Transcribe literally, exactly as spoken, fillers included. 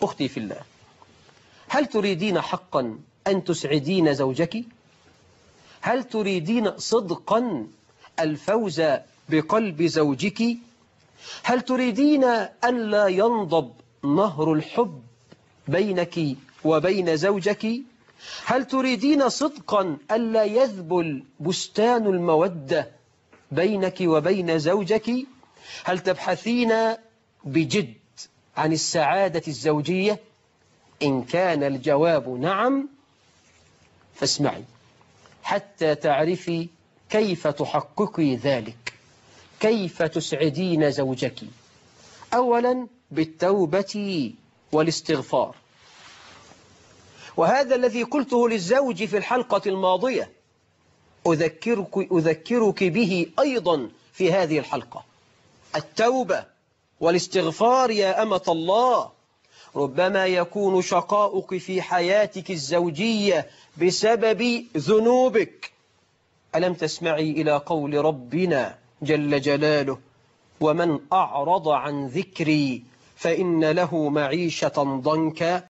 أختي في الله، هل تريدين حقا أن تسعدين زوجك؟ هل تريدين صدقا الفوز بقلب زوجك؟ هل تريدين أن لا ينضب نهر الحب بينك وبين زوجك؟ هل تريدين صدقا ألا يذبل بستان المودة بينك وبين زوجك؟ هل تبحثين بجد عن السعادة الزوجية؟ إن كان الجواب نعم فاسمعي حتى تعرفي كيف تحققي ذلك، كيف تسعدين زوجك. أولا بالتوبة والاستغفار، وهذا الذي قلته للزوج في الحلقة الماضية أذكرك, أذكرك به أيضا في هذه الحلقة. التوبة والاستغفار يا أمة الله. ربما يكون شقاؤك في حياتك الزوجية بسبب ذنوبك. ألم تسمعي إلى قول ربنا جل جلاله: ومن أعرض عن ذكري فإن له معيشة ضنكا